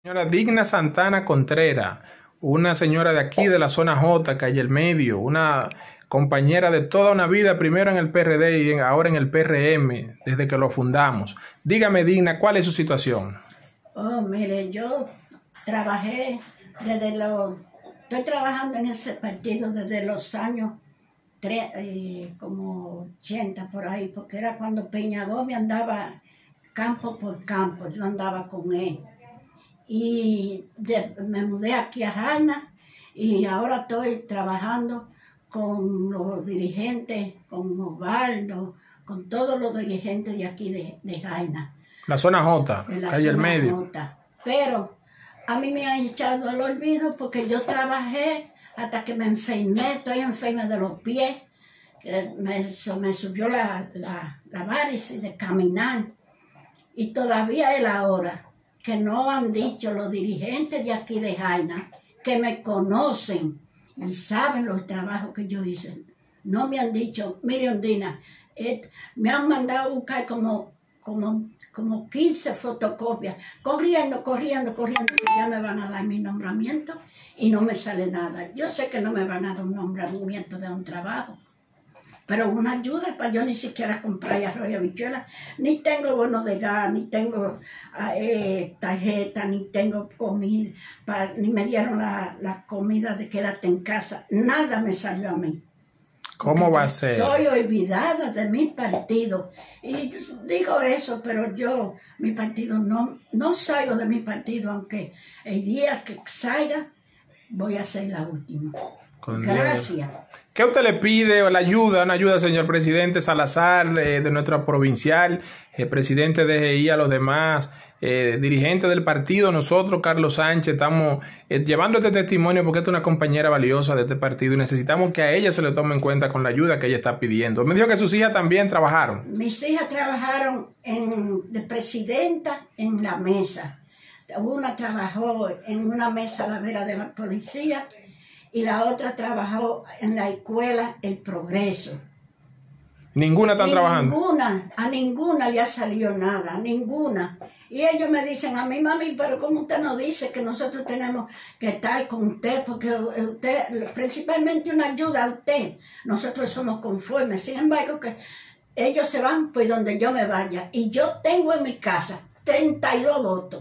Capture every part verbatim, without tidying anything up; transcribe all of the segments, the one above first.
Señora Digna Santana Contreras, una señora de aquí de la zona J, calle El Medio, una compañera de toda una vida, primero en el P R D y ahora en el P R M, desde que lo fundamos. Dígame, Digna, ¿cuál es su situación? Oh, mire, yo trabajé desde los... Estoy trabajando en ese partido desde los años tre, eh, como ochenta por ahí, porque era cuando Peña Gómez andaba campo por campo, yo andaba con él. Y de, me mudé aquí a Jaina y ahora estoy trabajando con los dirigentes, con Osvaldo, con todos los dirigentes de aquí de, de Jaina. La zona J, calle El Medio. J. Pero a mí me han echado al olvido porque yo trabajé hasta que me enfermé, estoy enferma de los pies, que me, me subió la, la, la varices de caminar. Y todavía es la hora que no han dicho los dirigentes de aquí de Jaina, que me conocen y saben los trabajos que yo hice. No me han dicho, mire Ondina, eh, me han mandado a buscar como, como, como quince fotocopias, corriendo, corriendo, corriendo, que ya me van a dar mi nombramiento y no me sale nada. Yo sé que no me van a dar un nombramiento de un trabajo, pero una ayuda para yo ni siquiera comprar arroz y habichuelas, ni tengo bono de gas, ni tengo eh, tarjeta, ni tengo comida, para, ni me dieron la, la comida de quédate en casa, nada me salió a mí. ¿Cómo Porque va a ser? Estoy olvidada de mi partido, y digo eso, pero yo, mi partido, no, no salgo de mi partido, aunque el día que salga, voy a ser la última. Con Gracias. Dios. ¿Qué usted le pide o la ayuda, una ayuda, señor presidente Salazar, eh, de nuestra provincial, eh, presidente de G I, a los demás, eh, dirigentes del partido, nosotros, Carlos Sánchez, estamos eh, llevando este testimonio porque esta es una compañera valiosa de este partido y necesitamos que a ella se le tome en cuenta con la ayuda que ella está pidiendo? Me dijo que sus hijas también trabajaron. Mis hijas trabajaron en, de presidenta en la mesa. Una trabajó en una mesa a la vera de la policía, y la otra trabajó en la escuela El Progreso. ¿Ninguna están y trabajando? Ninguna, a ninguna le ha salido nada, a ninguna. Y ellos me dicen a mí, mami, pero ¿cómo usted nos dice que nosotros tenemos que estar con usted? Porque usted, principalmente una ayuda a usted, nosotros somos conformes. Sin embargo, que ellos se van pues donde yo me vaya. Y yo tengo en mi casa treinta y dos votos.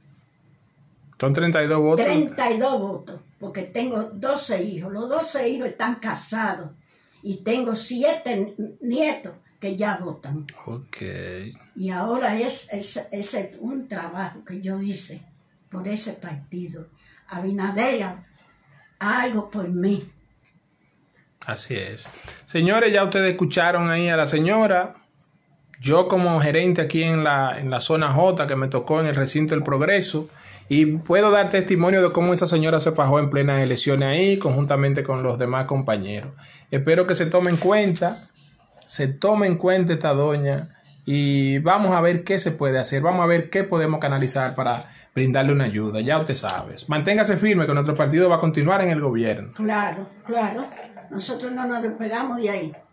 ¿Son treinta y dos votos? treinta y dos votos, porque tengo doce hijos. Los doce hijos están casados y tengo siete nietos que ya votan. Ok. Y ahora es, es, es un trabajo que yo hice por ese partido. Abinader, algo por mí. Así es. Señores, ya ustedes escucharon ahí a la señora. Yo como gerente aquí en la, en la zona J, que me tocó en el recinto del Progreso, y puedo dar testimonio de cómo esa señora se fajó en plenas elecciones ahí, conjuntamente con los demás compañeros. Espero que se tome en cuenta, se tome en cuenta esta doña, y vamos a ver qué se puede hacer, vamos a ver qué podemos canalizar para brindarle una ayuda. Ya usted sabe. Manténgase firme que nuestro partido va a continuar en el gobierno. Claro, claro. Nosotros no nos despegamos de ahí.